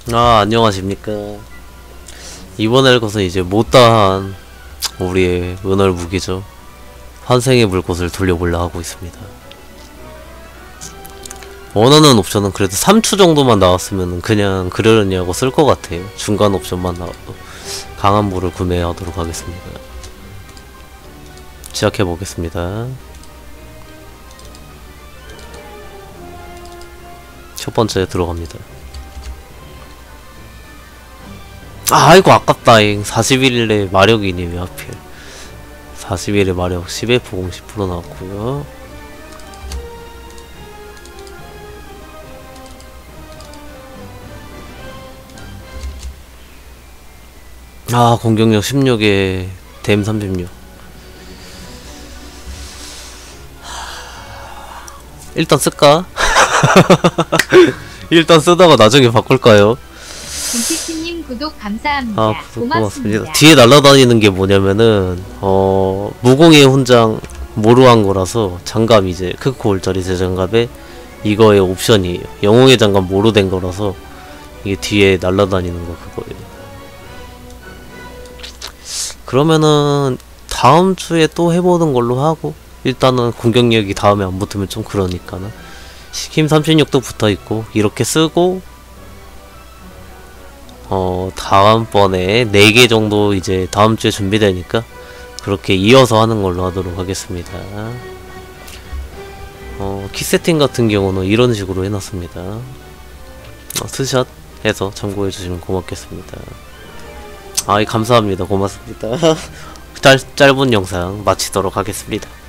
아, 안녕하십니까. 이번에 것은 이제 못다한 우리의 은월 무기죠. 환생의 불꽃을 돌려보려 하고 있습니다. 원하는 옵션은 그래도 3추 정도만 나왔으면 그냥 그러려냐고 쓸 것 같아요. 중간 옵션만 나와도 강한 불을 구매하도록 하겠습니다. 시작해보겠습니다. 첫 번째 들어갑니다. 아이고 아깝다잉. 41일에 마력이니 왜 하필. 41의 마력 10에 보공 10% 나왔고요. 아, 공격력 16에 댐 36. 일단 쓸까? 일단 쓰다가 나중에 바꿀까요? 김피티님 구독 감사합니다. 아, 구독 고맙습니다. 뒤에 날아다니는 게 뭐냐면은 무공의 훈장 모루한 거라서 장갑 이제 크코올짜리 제장갑에 이거의 옵션이에요. 영웅의 장갑 모루 된 거라서 이게 뒤에 날아다니는 거 그거예요. 그러면은 다음 주에 또 해보는 걸로 하고, 일단은 공격력이 다음에 안 붙으면 좀 그러니까는 힘 36도 붙어있고 이렇게 쓰고, 다음번에 4개 정도 이제 다음 주에 준비되니까 그렇게 이어서 하는 걸로 하도록 하겠습니다. 키 세팅 같은 경우는 이런 식으로 해놨습니다. 스샷 해서 참고해 주시면 고맙겠습니다. 감사합니다. 고맙습니다. 짧은 영상 마치도록 하겠습니다.